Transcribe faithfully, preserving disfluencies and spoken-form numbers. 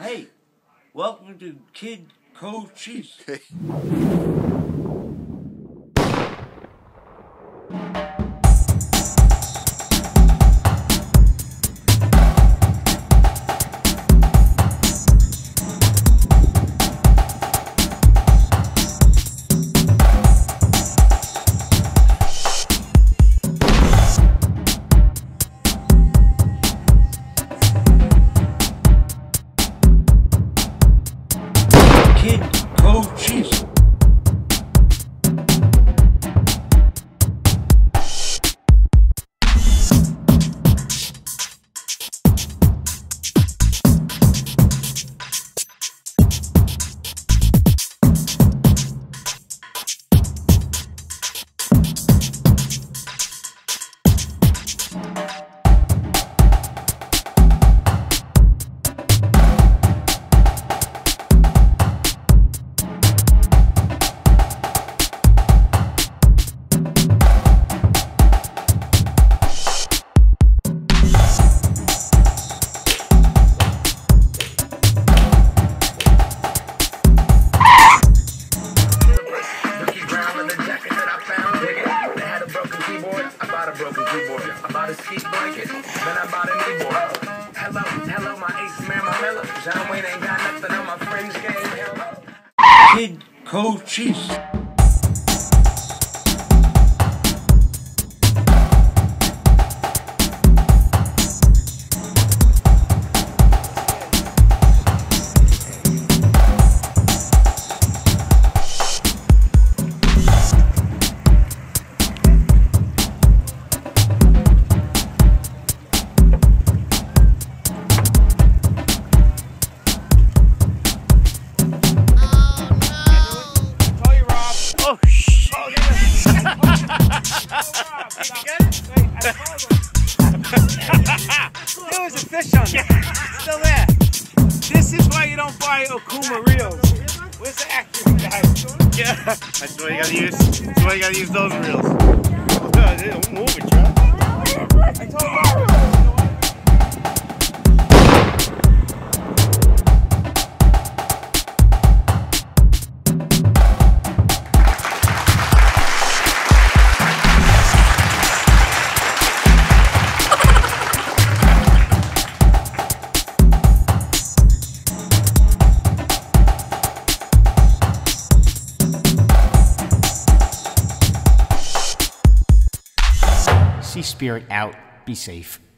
Hey, welcome to Kidcochiese. Kidcochiese. I bought a broken keyboard. I bought a ski blanket. Then I bought a kneeboard. Hello, hello, my ace man, my mellow. John Wayne ain't got nothing on my fringe game. Hello. Kidcochiese. Oh, shit. Oh, yeah. There was a fish on there. Still there. This is why you don't buy Okuma reels. Where's the accurate guys? Yeah. That's why you gotta use. That's why you gotta use those reels. Oh, they don't move it, John. I told you. Sea spirit out. Be safe.